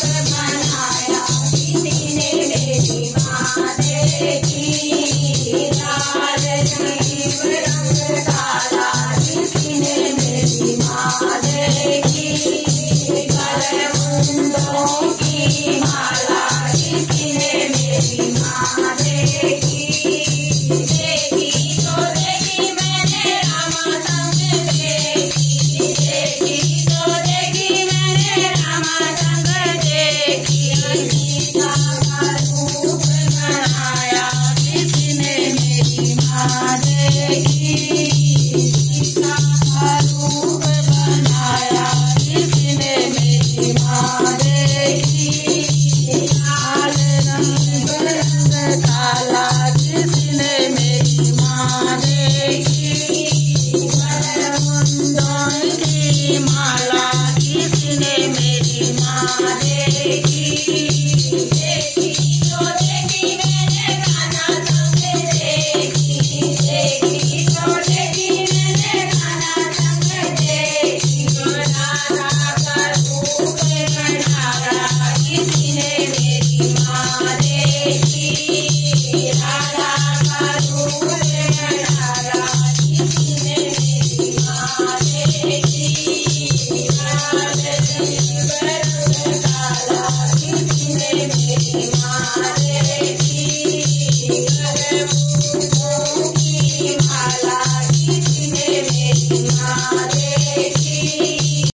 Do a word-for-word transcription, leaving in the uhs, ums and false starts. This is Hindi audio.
बनाया किसी ने मेरी माँ देखी, लाल रंग रंग काला किसी ने मेरी माँ देखी, गले मुंदों की माला किसी ने मेरी माँ देखी, देखी तो देखी मैंने रामा संग देखी, देखी तो देखी मैंने रामा संग देखी, सीता का रूप बनाया किसी ने मेरी माँ देखी, सीता का रूप बनाया किसी ने मेरी माँ देखी, लाल रंग रंग काला किसी ने मेरी माँ देखी, गले मुंदों की माला किसी ने मेरी माँ देखी।